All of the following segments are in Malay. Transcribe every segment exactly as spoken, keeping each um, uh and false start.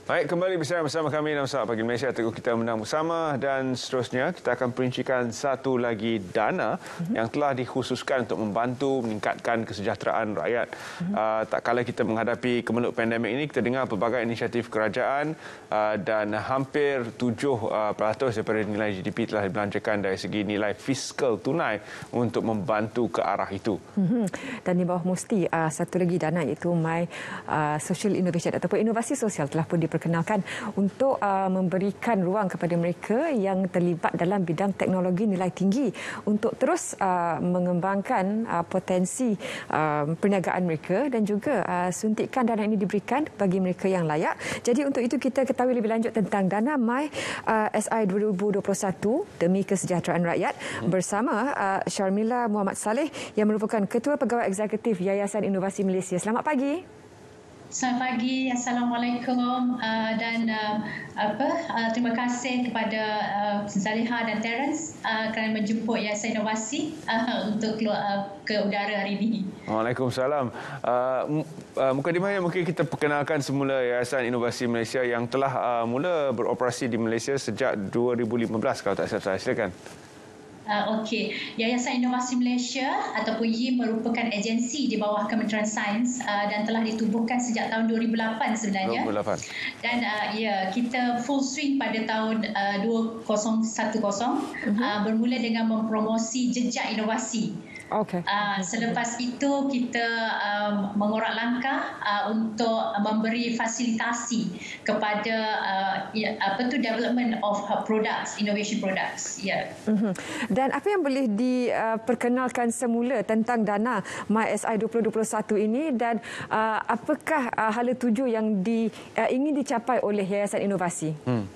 Baik, kembali bersama kami dalam Saat Pagi Malaysia, Teguh Kita Menang Bersama, dan seterusnya kita akan perincikan satu lagi dana mm-hmm. yang telah dikhususkan untuk membantu meningkatkan kesejahteraan rakyat. Mm-hmm. Uh, tak kala kita menghadapi kemelut pandemik ini, kita dengar pelbagai inisiatif kerajaan uh, dan hampir tujuh peratus daripada nilai G D P telah dibelanjakan dari segi nilai fiskal tunai untuk membantu ke arah itu. Mm-hmm. Dan di bawah Musti, uh, satu lagi dana iaitu My uh, Social Innovation ataupun inovasi sosial telah pun diperkenalkan perkenalkan untuk uh, memberikan ruang kepada mereka yang terlibat dalam bidang teknologi nilai tinggi untuk terus uh, mengembangkan uh, potensi uh, perniagaan mereka, dan juga uh, suntikan dana ini diberikan bagi mereka yang layak. Jadi untuk itu kita ketahui lebih lanjut tentang dana My uh, S I dua ribu dua puluh satu demi kesejahteraan rakyat hmm. bersama uh, Syarmila Muhammad Saleh yang merupakan Ketua Pegawai Eksekutif Yayasan Inovasi Malaysia. Selamat pagi. Selamat pagi, Assalamualaikum, uh, dan uh, apa uh, terima kasih kepada uh, Zaliha dan Terence uh, kerana menjemput Yayasan Inovasi uh, untuk keluar uh, ke udara hari ini. Waalaikumsalam. Uh, uh, Mukadimah, mungkin kita perkenalkan semula Yayasan Inovasi Malaysia yang telah uh, mula beroperasi di Malaysia sejak dua ribu lima belas, kalau tak silap saya. Silakan. Uh, Okey, Yayasan Inovasi Malaysia ataupun Y I M merupakan agensi di bawah Kementerian Sains uh, dan telah ditubuhkan sejak tahun dua ribu lapan sebenarnya. dua ribu lapan. Dan uh, ya, kita full swing pada tahun uh, dua ribu sepuluh uh-huh. uh, bermula dengan mempromosi jejak inovasi. Okay. Uh, selepas itu kita um, mengorak langkah uh, untuk memberi fasilitasi kepada uh, ya, apa tu development of products, innovation products. Ya. Yeah. Mm-hmm. Dan apa yang boleh diperkenalkan semula tentang dana My S I dua ribu dua puluh satu ini, dan uh, apakah uh, hala tuju yang di, uh, ingin dicapai oleh Yayasan Inovasi? Hmm.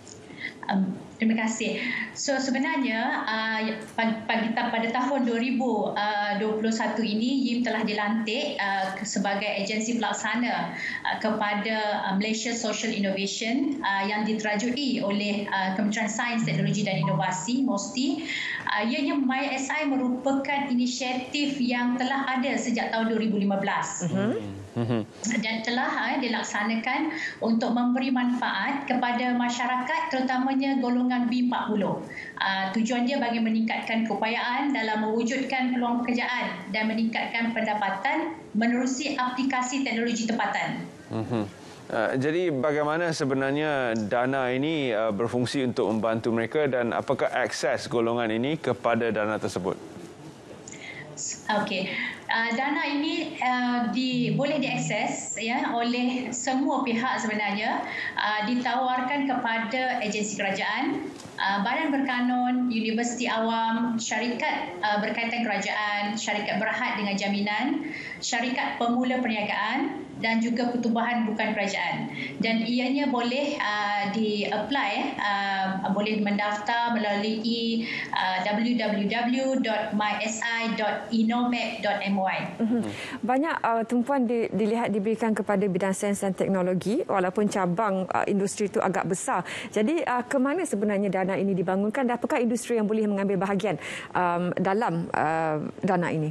Um, terima kasih. So sebenarnya uh, pada, pada tahun dua ribu dua puluh satu ini Y I M telah dilantik uh, sebagai agensi pelaksana uh, kepada uh, Malaysia Social Innovation uh, yang diterajui oleh uh, Kementerian Sains, Teknologi dan Inovasi MOSTI. Uh, ianya My S I merupakan inisiatif yang telah ada sejak tahun dua ribu lima belas. Uh-huh. Dan telah uh, dilaksanakan untuk memberi manfaat kepada masyarakat, terutamanya golongan B empat puluh. Uh, tujuan dia bagi meningkatkan keupayaan dalam mewujudkan peluang pekerjaan dan meningkatkan pendapatan menerusi aplikasi teknologi tempatan. Uh-huh. Uh, jadi bagaimana sebenarnya dana ini uh, berfungsi untuk membantu mereka, dan apakah akses golongan ini kepada dana tersebut? Okey, uh, dana ini uh, di, boleh diakses ya oleh semua pihak sebenarnya, uh, ditawarkan kepada agensi kerajaan, uh, badan berkanun, universiti awam, syarikat uh, berkaitan kerajaan, syarikat berhad dengan jaminan, syarikat pemula perniagaan dan juga pertubuhan bukan kerajaan. Dan ianya boleh uh, di-apply, uh, boleh mendaftar melalui uh, w w w dot my s i dot innomap dot m y. Banyak uh, tumpuan di, dilihat diberikan kepada bidang sains dan teknologi, walaupun cabang uh, industri itu agak besar. Jadi uh, ke mana sebenarnya dana ini dibangunkan, dan apakah industri yang boleh mengambil bahagian um, dalam uh, dana ini?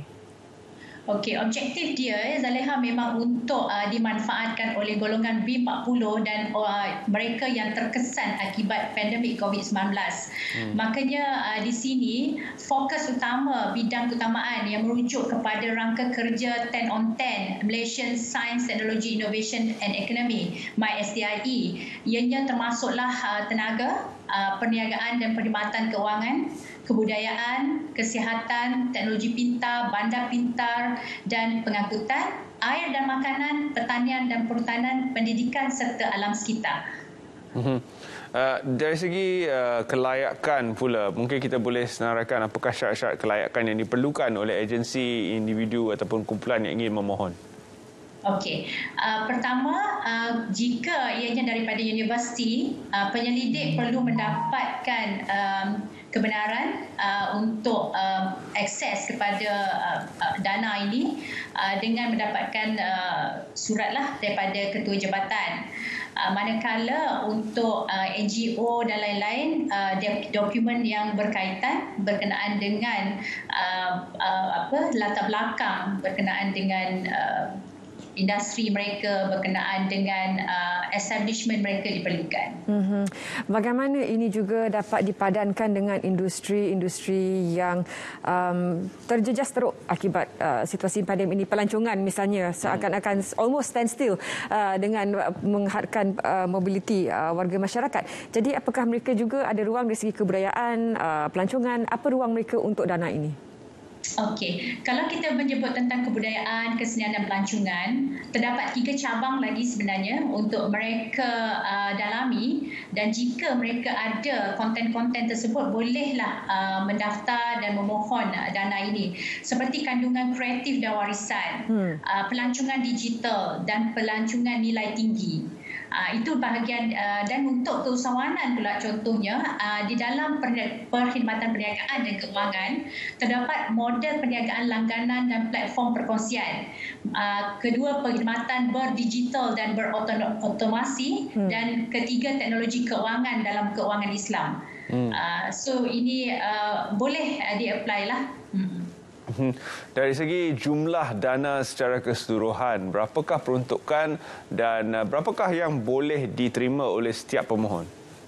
Okey, objektif dia Zaleha memang untuk uh, dimanfaatkan oleh golongan B empat puluh dan uh, mereka yang terkesan akibat pandemik covid sembilan belas. Hmm. Makanya uh, di sini fokus utama bidang keutamaan yang merujuk kepada rangka kerja ten on ten Malaysian Science, Technology, Innovation and Economy My S T I E. Ianya termasuklah uh, tenaga, uh, perniagaan dan perkhidmatan keuangan, kebudayaan, kesihatan, teknologi pintar, bandar pintar dan pengangkutan, air dan makanan, pertanian dan perhutanan, pendidikan serta alam sekitar. Uh-huh. Uh, dari segi uh, kelayakan pula, mungkin kita boleh senaraikan apakah syarat-syarat kelayakan yang diperlukan oleh agensi, individu ataupun kumpulan yang ingin memohon? Okey, uh, pertama uh, jika ianya daripada universiti, uh, penyelidik perlu mendapatkan um, kebenaran uh, untuk uh, akses kepada uh, uh, dana ini uh, dengan mendapatkan uh, suratlah daripada ketua jabatan. Uh, manakala untuk uh, N G O dan lain-lain, uh, dokumen yang berkaitan berkenaan dengan uh, uh, apa latar belakang berkenaan dengan uh, industri mereka berkenaan dengan uh, establishment mereka diperlukan. Mm-hmm. Bagaimana ini juga dapat dipadankan dengan industri-industri yang um, terjejas teruk akibat uh, situasi pandemik ini, pelancongan misalnya seakan-akan almost stand still uh, dengan menghadkan uh, mobiliti uh, warga masyarakat. Jadi apakah mereka juga ada ruang dari segi kebudayaan, uh, pelancongan, apa ruang mereka untuk dana ini? Okey, kalau kita menyebut tentang kebudayaan, kesenian dan pelancongan, terdapat tiga cabang lagi sebenarnya untuk mereka uh, dalami, dan jika mereka ada konten-konten tersebut, bolehlah uh, mendaftar dan memohon uh, dana ini. Seperti kandungan kreatif dan warisan, hmm. uh, pelancongan digital dan pelancongan nilai tinggi. Uh, itu bahagian uh, dan untuk keusahawanan pula contohnya uh, di dalam perkhidmatan perniagaan dan keuangan terdapat model perniagaan langganan dan platform perkongsian. Uh, kedua, perkhidmatan berdigital dan berotomasi, hmm. dan ketiga, teknologi keuangan dalam keuangan Islam. Hmm. Uh, so ini uh, boleh uh, di-apply lah. Hmm. Dari segi jumlah dana secara keseluruhan, berapakah peruntukan dan berapakah yang boleh diterima oleh setiap pemohon?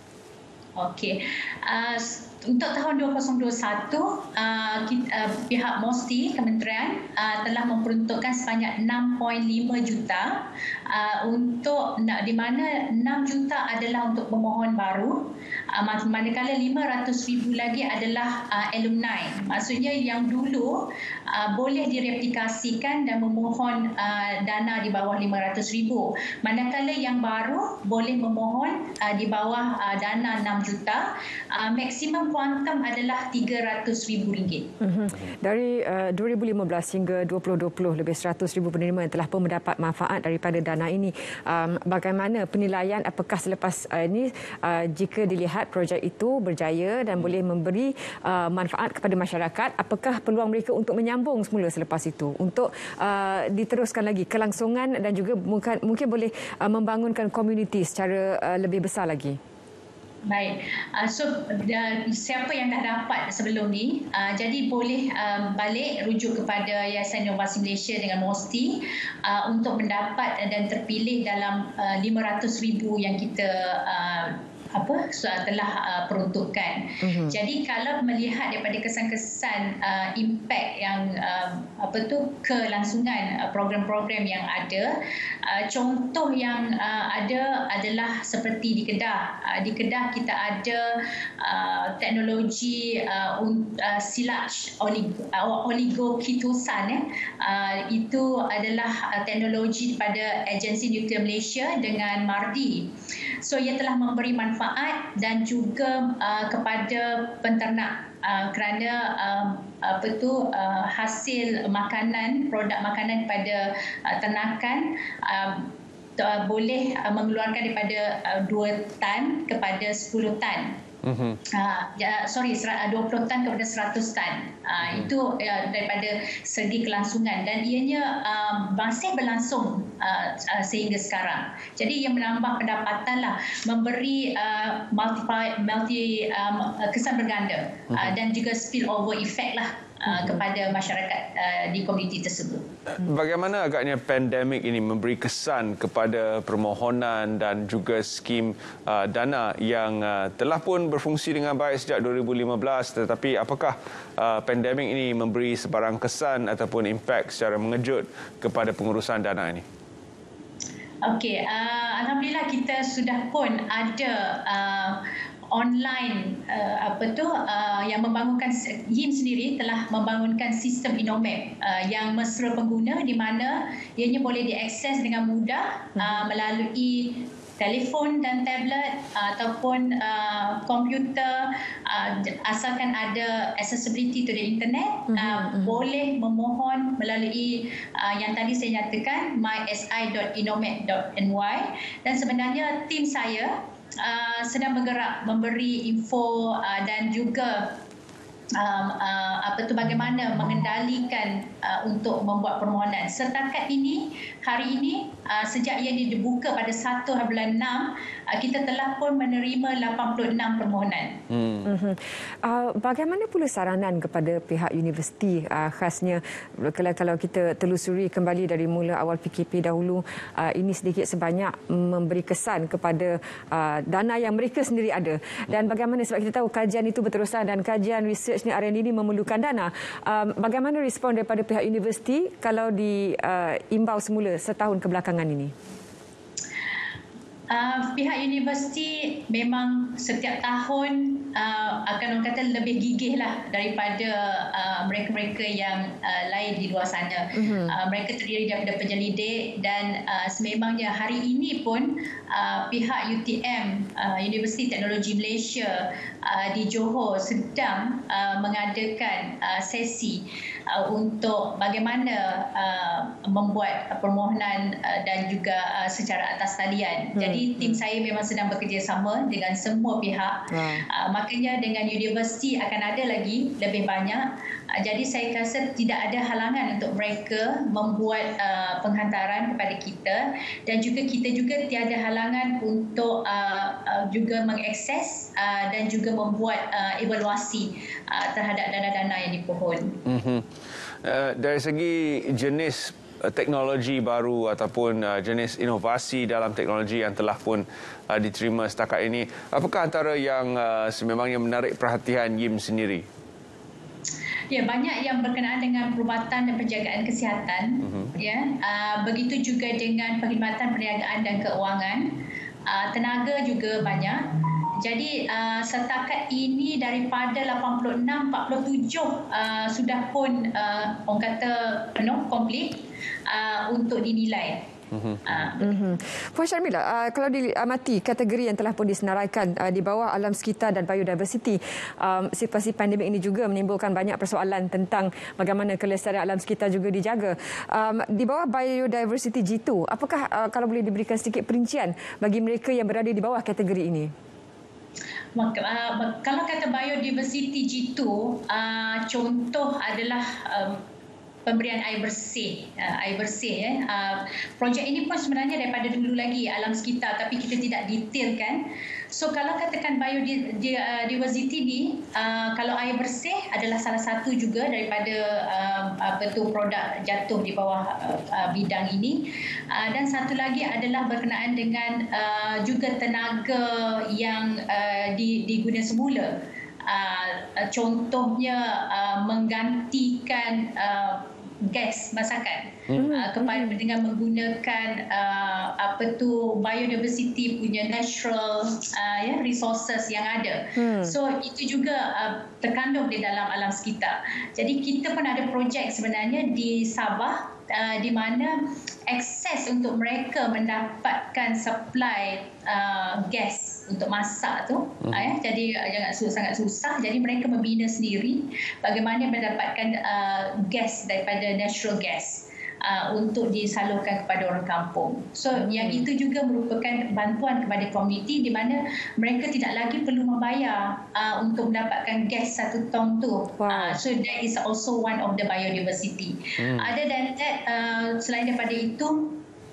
Okey. Uh, untuk tahun dua ribu dua puluh satu, uh, kita, uh, pihak MOSTI Kementerian uh, telah memperuntukkan sebanyak enam perpuluhan lima juta uh, untuk di mana enam juta adalah untuk pemohon baru, uh, manakala lima ratus ribu lagi adalah uh, alumni. Maksudnya yang dulu uh, boleh direplikasikan dan memohon uh, dana di bawah lima ratus ribu. Manakala yang baru boleh memohon uh, di bawah uh, dana enam juta. Uh, maksimum kuantum adalah tiga ratus ribu ringgit. Mm-hmm. Dari uh, dua ribu lima belas hingga dua ribu dua puluh, lebih seratus ribu penerima yang telah pun mendapat manfaat daripada dana ini. Um, bagaimana penilaian, apakah selepas uh, ini uh, jika dilihat projek itu berjaya dan boleh memberi uh, manfaat kepada masyarakat, apakah peluang mereka untuk menyambung semula selepas itu untuk uh, diteruskan lagi kelangsungan dan juga mungkin, mungkin boleh uh, membangunkan komuniti secara uh, lebih besar lagi? Baik, uh, so uh, siapa yang dah dapat sebelum ni, uh, jadi boleh uh, balik rujuk kepada Yayasan Inovasi Malaysia dengan MOSTI uh, untuk mendapat dan terpilih dalam uh, lima ratus ribu yang kita uh, apa telah uh, peruntukkan. Mm-hmm. Jadi kalau melihat daripada kesan-kesan uh, impact yang uh, apa tu kelangsungan uh, program-program yang ada, uh, contoh yang uh, ada adalah seperti di Kedah. Uh, di Kedah kita ada uh, teknologi uh, uh, silaj oligo, uh, oligokitosan eh. uh, itu adalah uh, teknologi pada Agensi Nuklear Malaysia dengan MARDI. So ia telah memberi manfaat dan juga uh, kepada penternak uh, kerana uh, apa tu uh, hasil makanan, produk makanan pada uh, ternakan uh, uh, boleh uh, mengeluarkan daripada uh, dua tan kepada sepuluh tan. Mm-hmm. Uh, ya, sorry, dua puluh tan kepada seratus tan. Uh, mm-hmm. Itu uh, daripada segi kelangsungan dan ianya uh, masih berlangsung uh, uh, sehingga sekarang. Jadi ia menambah pendapatan lah, memberi uh, multi, multi um, kesan berganda, mm-hmm. uh, dan juga spill over effect lah uh, kepada masyarakat uh, di komuniti tersebut. Bagaimana agaknya pandemik ini memberi kesan kepada permohonan dan juga skim uh, dana yang uh, telah pun berfungsi dengan baik sejak dua ribu lima belas, tetapi apakah uh, pandemik ini memberi sebarang kesan ataupun impak secara mengejut kepada pengurusan dana ini? Okey, uh, alhamdulillah kita sudah pun ada uh, online uh, apa tu uh, yang membangunkan Y I M sendiri telah membangunkan sistem Inomap uh, yang mesra pengguna di mana ianya boleh diakses dengan mudah uh, melalui telefon dan tablet uh, ataupun uh, komputer, uh, asalkan ada accessibility to the internet, uh, mm-hmm. boleh memohon melalui uh, yang tadi saya nyatakan my s i dot inomap dot n y, dan sebenarnya tim saya Uh, sedang bergerak memberi info uh, dan juga Um, uh, apa tu bagaimana mengendalikan uh, untuk membuat permohonan. Setakat ini, hari ini, uh, sejak ia dibuka pada satu bulan enam, uh, kita telah pun menerima lapan puluh enam permohonan. Hmm. Uh-huh. Uh, bagaimana pula saranan kepada pihak universiti, uh, khasnya kalau, kalau kita telusuri kembali dari mula awal P K P dahulu, uh, ini sedikit sebanyak memberi kesan kepada uh, dana yang mereka sendiri ada. Dan bagaimana, sebab kita tahu kajian itu berterusan dan kajian research ni R and D ini memerlukan dana. Um, bagaimana respon daripada pihak universiti kalau diimbau uh, semula setahun kebelakangan ini? Uh, pihak universiti memang setiap tahun uh, akan orang kata lebih gigih lah daripada uh, mereka-mereka yang uh, lain di luar sana. Mm-hmm. Uh, mereka terdiri daripada penyelidik dan uh, sememangnya hari ini pun uh, pihak U T M, uh, Universiti Teknologi Malaysia uh, di Johor sedang uh, mengadakan uh, sesi uh, untuk bagaimana uh, membuat permohonan uh, dan juga uh, secara atas talian. Mm-hmm. Jadi Jadi tim saya memang sedang bekerjasama dengan semua pihak. Hmm. Uh, makanya dengan universiti akan ada lagi lebih banyak. Uh, jadi saya rasa tidak ada halangan untuk mereka membuat uh, penghantaran kepada kita, dan juga kita juga tiada halangan untuk uh, uh, juga mengakses uh, dan juga membuat uh, evaluasi uh, terhadap dana-dana yang dipohon. Mm-hmm. Uh, dari segi jenis teknologi baru ataupun uh, jenis inovasi dalam teknologi yang telah pun uh, diterima setakat ini, apakah antara yang uh, sememangnya menarik perhatian Y I M sendiri? Ya, banyak yang berkenaan dengan perubatan dan penjagaan kesihatan. Uh-huh. Ya, uh, begitu juga dengan perkhidmatan perniagaan dan keuangan. Uh, tenaga juga banyak. Jadi uh, setakat ini daripada lapan puluh enam, empat puluh tujuh uh, sudah pun uh, orang kata penuh, komplit uh, untuk dinilai. Uh-huh. Uh. Uh-huh. Puan Syarmila, uh, kalau diamati kategori yang telah pun disenaraikan uh, di bawah alam sekitar dan biodiversity, um, situasi pandemik ini juga menimbulkan banyak persoalan tentang bagaimana kelestarian alam sekitar juga dijaga. Um, di bawah biodiversity G dua, apakah uh, kalau boleh diberikan sedikit perincian bagi mereka yang berada di bawah kategori ini? Maka, uh, kalau kata biodiversity G dua, uh, contoh adalah um, pemberian air bersih, uh, air bersih. Eh. Uh, projek ini pun sebenarnya daripada dulu lagi alam sekitar, tapi kita tidak detailkan. So kalau katakan biodiversity ni, uh, kalau air bersih adalah salah satu juga daripada uh, apa tu produk jatuh di bawah uh, uh, bidang ini. Uh, dan satu lagi adalah berkenaan dengan uh, juga tenaga yang uh, diguna semula. Uh, contohnya uh, menggantikan uh, gas masakan hmm. uh, kepada dengan menggunakan uh, apa tu biodiversity punya natural uh, ya resources yang ada. Hmm. So itu juga uh, terkandung di dalam alam sekitar. Jadi kita pun ada projek sebenarnya di Sabah uh, di mana akses untuk mereka mendapatkan supply uh, gas untuk masak tu, hmm. ya, jadi jangan sangat susah. Jadi mereka membina sendiri bagaimana mendapatkan uh, gas daripada natural gas uh, untuk disalurkan kepada orang kampung. So hmm. yang itu juga merupakan bantuan kepada komuniti di mana mereka tidak lagi perlu membayar uh, untuk mendapatkan gas satu tong tu. Wow. Uh, so that is also one of the biodiversity. Hmm. Other than that, uh, selain daripada itu,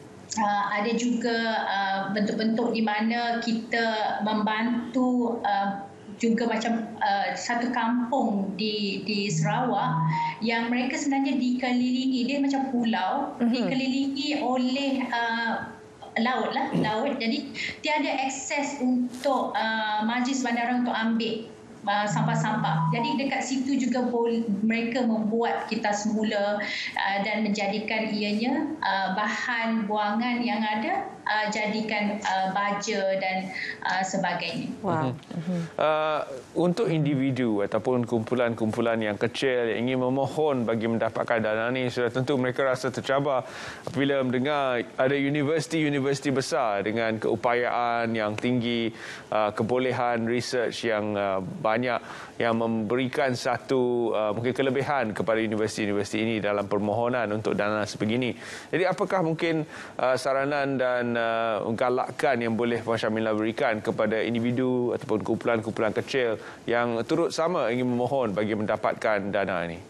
Uh, ada juga uh, bentuk-bentuk di mana kita membantu uh, juga macam uh, satu kampung di di Sarawak yang mereka sebenarnya dikelilingi, dia macam pulau, uh-huh. dikelilingi oleh uh, laut lah, laut. Jadi tiada akses untuk uh, majlis bandara untuk ambil Uh, sampah-sampah. Jadi dekat situ juga boleh, mereka membuat kita semula uh, dan menjadikan ianya uh, bahan buangan yang ada uh, jadikan uh, baja dan uh, sebagainya. Wow. Uh-huh. Uh, untuk individu ataupun kumpulan-kumpulan yang kecil yang ingin memohon bagi mendapatkan dana ini, sudah tentu mereka rasa tercabar apabila mendengar ada universiti-universiti besar dengan keupayaan yang tinggi, uh, kebolehan research yang uh, banyak yang memberikan satu uh, mungkin kelebihan kepada universiti-universiti ini dalam permohonan untuk dana sebegini. Jadi apakah mungkin uh, saranan dan dan uh, galakkan yang boleh Puan Syamila berikan kepada individu ataupun kumpulan-kumpulan kecil yang turut sama ingin memohon bagi mendapatkan dana ini?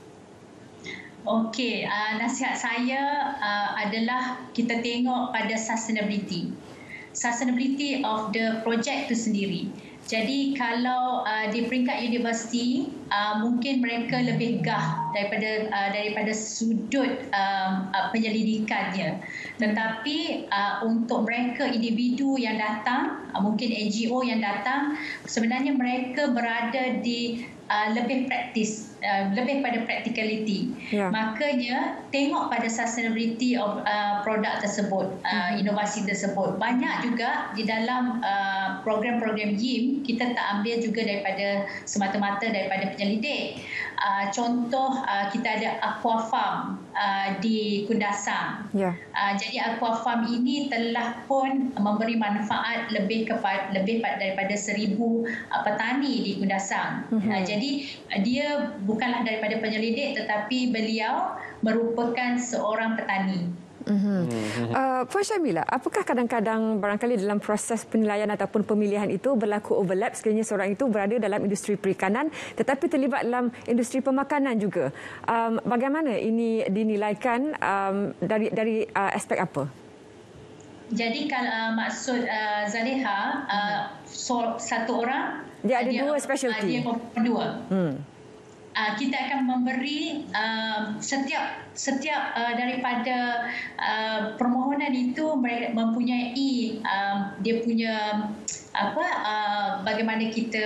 Okey, uh, nasihat saya uh, adalah kita tengok pada sustainability. Sustainability of the project itu sendiri. Jadi kalau uh, di peringkat universiti uh, mungkin mereka lebih gah daripada uh, daripada sudut um, uh, penyelidikannya. Tetapi uh, untuk mereka individu yang datang, uh, mungkin N G O yang datang, sebenarnya mereka berada di uh, lebih praktis, uh, lebih pada practicality. Yeah. Makanya tengok pada sustainability of uh, produk tersebut, uh, inovasi tersebut. Banyak juga di dalam uh, program-program Y I M kita tak ambil juga daripada semata-mata daripada penyelidik. Uh, contoh uh, kita ada aqua farm uh, di Kundasang. Yeah. Uh, jadi aqua farm ini telah pun memberi manfaat lebih kepada lebih daripada seribu uh, petani di Kundasang. Mm-hmm. Uh, jadi uh, dia bukanlah daripada penyelidik tetapi beliau merupakan seorang petani. Mm-hmm. Uh, Puan Syamila, apakah kadang-kadang barangkali dalam proses penilaian ataupun pemilihan itu berlaku overlap sekiranya seorang itu berada dalam industri perikanan tetapi terlibat dalam industri pemakanan juga? Um, bagaimana ini dinilaikan um, dari dari uh, aspek apa? Jadi kalau uh, maksud uh, Zaleha, uh, so, satu orang dia ada dia, dua specialty. Uh, dia berdua. Hmm. Uh, kita akan memberi uh, setiap setiap uh, daripada uh, permohonan itu mereka mempunyai uh, dia punya apa uh, bagaimana kita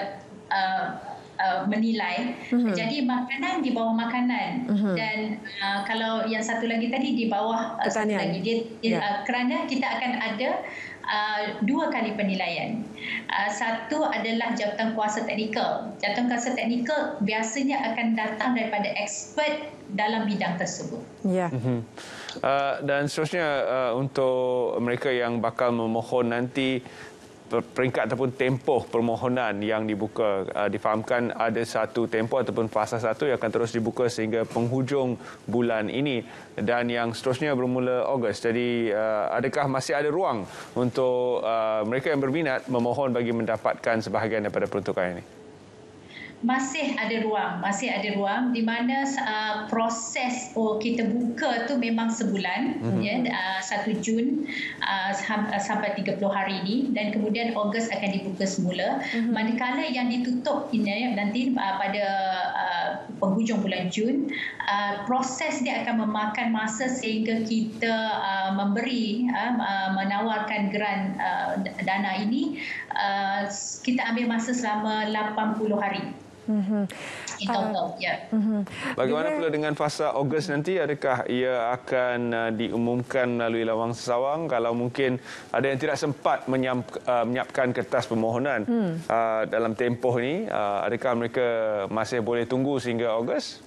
uh, uh, menilai. Uh-huh. Jadi makanan di bawah makanan. Uh-huh. Dan uh, kalau yang satu lagi tadi di bawah uh, satu lagi dia, dia yeah. uh, kerana kita akan ada Uh, dua kali penilaian. Uh, satu adalah jabatan kuasa teknikal. Jabatan kuasa teknikal biasanya akan datang daripada expert dalam bidang tersebut. Ya. Mm-hmm. Uh, dan seterusnya uh, untuk mereka yang bakal memohon nanti, peringkat ataupun tempoh permohonan yang dibuka, uh, difahamkan ada satu tempoh ataupun fasa satu yang akan terus dibuka sehingga penghujung bulan ini dan yang seterusnya bermula Ogos. Jadi uh, adakah masih ada ruang untuk uh, mereka yang berminat memohon bagi mendapatkan sebahagian daripada peruntukan ini? Masih ada ruang, masih ada ruang di mana uh, proses oh, kita buka tu memang sebulan, mm-hmm. ya, uh, satu Jun uh, sampai tiga puluh hari ini dan kemudian Ogos akan dibuka semula. Mm-hmm. Manakala yang ditutup ini nanti uh, pada uh, penghujung bulan Jun, uh, proses dia akan memakan masa sehingga kita uh, memberi, uh, uh, menawarkan geran uh, dana ini, uh, kita ambil masa selama lapan puluh hari. Mm-hmm. Uh, yeah. mm-hmm. Bagaimana pula dengan fasa Ogos nanti? Adakah ia akan uh, diumumkan melalui lawang sesawang? Kalau mungkin ada yang tidak sempat menyam, uh, menyiapkan kertas permohonan hmm. uh, dalam tempoh ini, uh, adakah mereka masih boleh tunggu sehingga Ogos?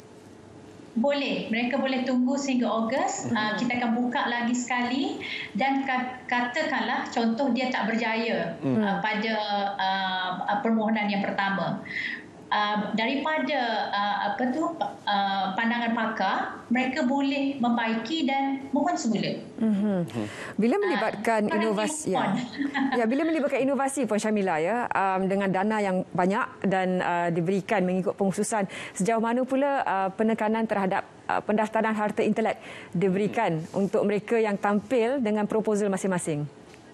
Boleh, mereka boleh tunggu sehingga Ogos. Mm-hmm. Uh, kita akan buka lagi sekali dan katakanlah contoh dia tak berjaya mm-hmm. uh, pada uh, permohonan yang pertama. Uh, daripada uh, apa tu uh, pandangan pakar, mereka boleh membaiki dan mohon semula. Mm-hmm. Bila melibatkan uh, inovasi, ya. ya, bila melibatkan inovasi, Puan Syamila, ya, um, dengan dana yang banyak dan uh, diberikan mengikut pengkhususan, sejauh mana pula uh, penekanan terhadap uh, pendaftaran harta intelek diberikan mm. untuk mereka yang tampil dengan proposal masing-masing?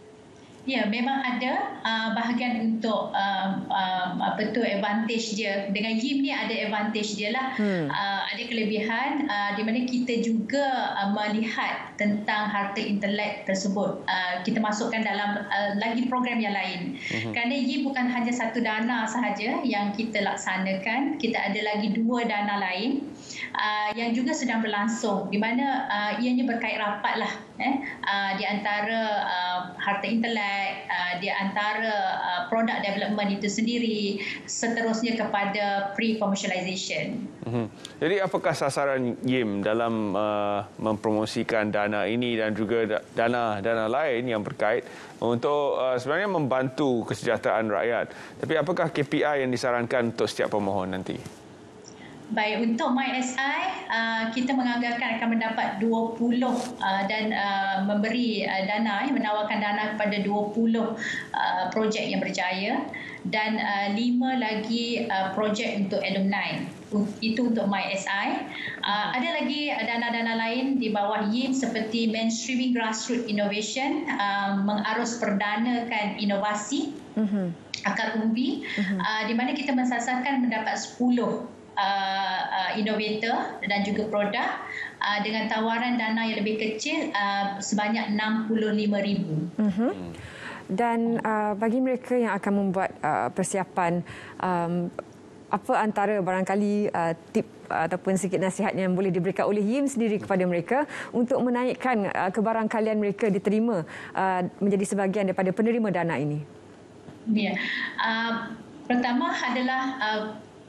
Ya, memang ada uh, bahagian untuk uh, uh, apa tu advantage dia. Dengan Y I M ni ada advantage dia lah. Hmm. Uh, ada kelebihan uh, di mana kita juga uh, melihat tentang harta intelek tersebut. Uh, kita masukkan dalam uh, lagi program yang lain. Hmm. Kerana Y I M bukan hanya satu dana sahaja yang kita laksanakan. Kita ada lagi dua dana lain uh, yang juga sedang berlangsung. Di mana uh, ianya berkait rapat lah eh, uh, di antara uh, harta intelek, Uh, di antara uh, product development itu sendiri, seterusnya kepada pre-commercialization. Mm-hmm. Jadi apakah sasaran Y I M dalam uh, mempromosikan dana ini dan juga dana-dana lain yang berkait untuk uh, sebenarnya membantu kesejahteraan rakyat? Tapi apakah K P I yang disarankan untuk setiap pemohon nanti? Baik, untuk MySI, uh, kita menganggarkan akan mendapat dua puluh uh, dan uh, memberi uh, dana, menawarkan dana kepada dua puluh uh, projek yang berjaya dan uh, lima lagi uh, projek untuk alumni. Itu untuk MySI. Uh, ada lagi dana-dana lain di bawah Y I M seperti Mainstreaming Grassroots Innovation, uh, mengarus perdanakan inovasi, uh-huh. akar umbi, uh-huh. uh, di mana kita mensasarkan mendapat sepuluh Uh, uh, innovator dan juga produk uh, dengan tawaran dana yang lebih kecil uh, sebanyak enam puluh lima ribu. Uh-huh. Dan uh, bagi mereka yang akan membuat uh, persiapan, um, apa antara barangkali uh, tip uh, ataupun sikit nasihat yang boleh diberikan oleh Y I M sendiri kepada mereka untuk menaikkan uh, kebarangkalian mereka diterima uh, menjadi sebahagian daripada penerima dana ini? Ya, uh, pertama adalah uh,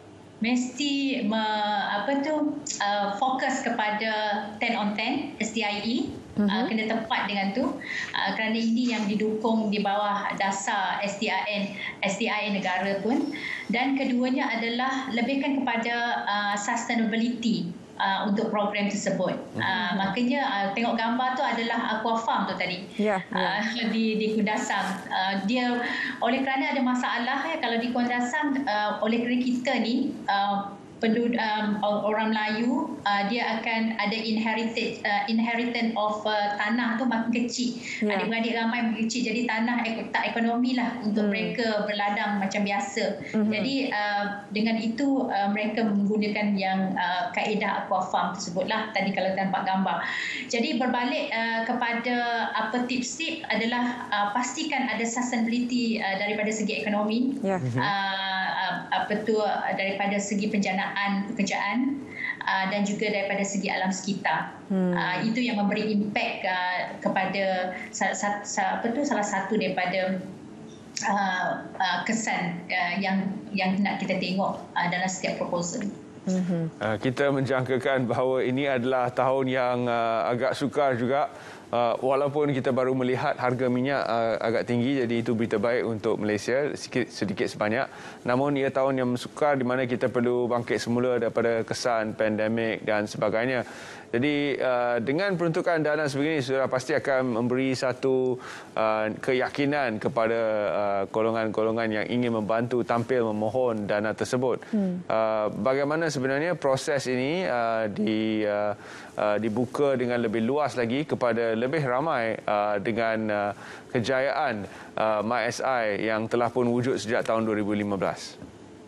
mesti me, apa tu uh, fokus kepada ten on ten S T I E, uh-huh. uh, kena tepat dengan tu uh, kerana ini yang didukung di bawah dasar S T I N S T I N negara pun. Dan keduanya adalah lebihkan kepada uh, sustainability uh, untuk program tersebut. Uh-huh. Uh, makanya uh, tengok gambar tu adalah aqua farm tu tadi. Yeah, yeah. Uh, di di Kundasang. Uh, dia oleh kerana ada masalah ya kalau di Kundasang uh, oleh kerana kita ni uh, penduduk um, orang Melayu uh, dia akan ada inherited uh, inheritance of uh, tanah tu makin kecil. Yeah. Adik-beradik ramai makin kecil jadi tanah ek- tak ekonomi lah untuk hmm. mereka berladang macam biasa. Hmm. Jadi uh, dengan itu uh, mereka menggunakan yang uh, kaedah aqua farm tersebutlah tadi kalau nampak gambar. Jadi berbalik uh, kepada apa tips-tips adalah uh, pastikan ada sustainability uh, daripada segi ekonomi. Yeah. Uh, apa tu daripada segi penjanaan pekerjaan uh, dan juga daripada segi alam sekitar. Hmm. Uh, itu yang memberi impak uh, kepada sa- sa- sa- apa tu salah satu daripada uh, uh, kesan uh, yang yang nak kita tengok uh, dalam setiap proposal. Hmm. Uh, kita menjangkakan bahawa ini adalah tahun yang uh, agak sukar juga. Uh, walaupun kita baru melihat harga minyak uh, agak tinggi, jadi itu berita baik untuk Malaysia sedikit, sedikit sebanyak. Namun ia tahun yang sukar di mana kita perlu bangkit semula daripada kesan pandemik dan sebagainya. Jadi uh, dengan peruntukan dana sebegini sudah pasti akan memberi satu uh, keyakinan kepada uh, golongan-golongan yang ingin membantu tampil memohon dana tersebut. Hmm. Uh, bagaimana sebenarnya proses ini uh, di, uh, uh, dibuka dengan lebih luas lagi kepada lebih ramai uh, dengan uh, kejayaan uh, MySI yang telah pun wujud sejak tahun dua ribu lima belas.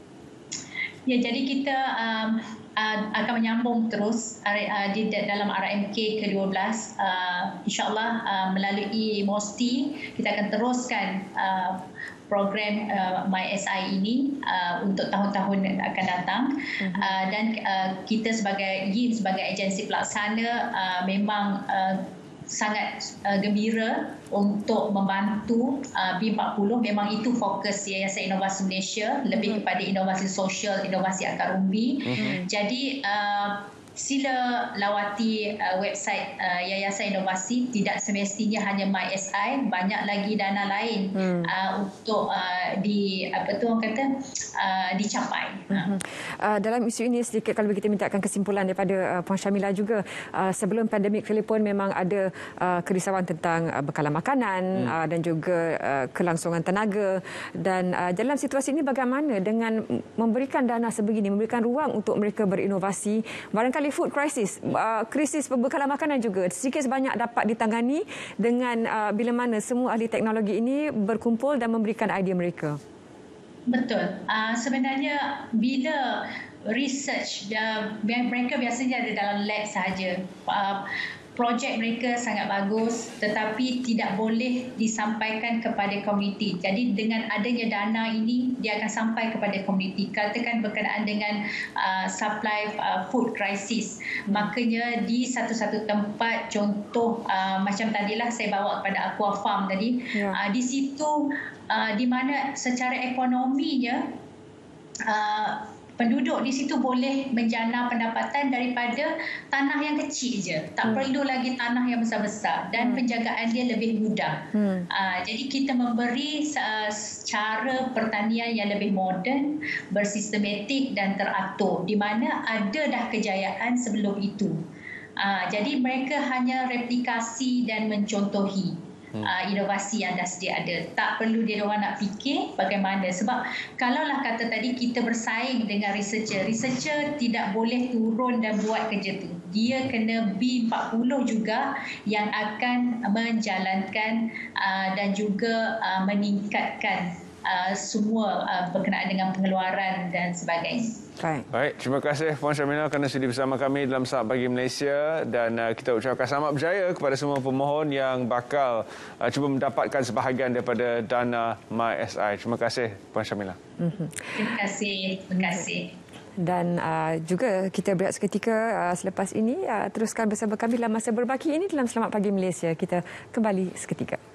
Ya, jadi kita um, uh, akan menyambung terus uh, di dalam R M K ke dua belas. Uh, InsyaAllah uh, melalui MOSTI kita akan teruskan uh, program uh, MySI ini uh, untuk tahun-tahun yang akan datang. Uh-huh. Uh, dan uh, kita sebagai Y I M sebagai agensi pelaksana uh, memang uh, sangat uh, gembira untuk membantu uh, B empat puluh. Memang itu fokus Yayasan Inovasi Malaysia, lebih mm-hmm. kepada inovasi sosial, inovasi akar umbi. Mm-hmm. Jadi uh, sila lawati uh, website uh, Yayasan Inovasi. Tidak semestinya hanya MySI, banyak lagi dana lain hmm. uh, untuk uh, di apa tu orang kata uh, dicapai. Hmm. Uh, dalam isu ini sedikit kalau kita mintakan kesimpulan daripada uh, Puan Syamila juga, uh, sebelum pandemik telefon memang ada uh, kerisauan tentang uh, bekalan makanan hmm. uh, dan juga uh, kelangsungan tenaga, dan uh, dalam situasi ini bagaimana dengan memberikan dana sebegini, memberikan ruang untuk mereka berinovasi, barangkali food crisis, uh, krisis pembekalan makanan juga sedikit sebanyak dapat ditangani dengan uh, bila mana semua ahli teknologi ini berkumpul dan memberikan idea mereka. Betul. Uh, sebenarnya bila research uh, mereka biasanya ada dalam lab sahaja. Uh, projek mereka sangat bagus tetapi tidak boleh disampaikan kepada komuniti. Jadi dengan adanya dana ini dia akan sampai kepada komuniti. Katakan berkenaan dengan uh, supply uh, food crisis. Makanya di satu-satu tempat, contoh uh, macam tadilah saya bawa kepada aqua farm tadi, ya. uh, di situ uh, di mana secara ekonominya uh, penduduk di situ boleh menjana pendapatan daripada tanah yang kecil je. Tak hmm. perlu lagi tanah yang besar-besar dan hmm. penjagaan dia lebih mudah. Hmm. Uh, jadi kita memberi uh, cara pertanian yang lebih moden, bersistematik dan teratur di mana ada dah kejayaan sebelum itu. Uh, jadi mereka hanya replikasi dan mencontohi Hmm. Uh, inovasi yang dah sedia ada. Tak perlu dia orang nak fikir bagaimana. Sebab kalaulah kata tadi kita bersaing dengan researcher, researcher tidak boleh turun dan buat kerja tu. Dia kena B empat puluh juga yang akan menjalankan uh, dan juga uh, meningkatkan uh, semua uh, berkenaan dengan pengeluaran dan sebagainya. Baik. Baik, terima kasih Puan Syamila kerana sudi bersama kami dalam Saat Pagi Malaysia dan uh, kita ucapkan selamat berjaya kepada semua pemohon yang bakal uh, cuba mendapatkan sebahagian daripada dana MySI. Terima kasih Puan Syamila. Mm-hmm. Terima kasih. Terima kasih. Dan uh, juga kita berehat seketika uh, selepas ini uh, teruskan bersama kami dalam masa berbaki ini dalam Selamat Pagi Malaysia. Kita kembali seketika.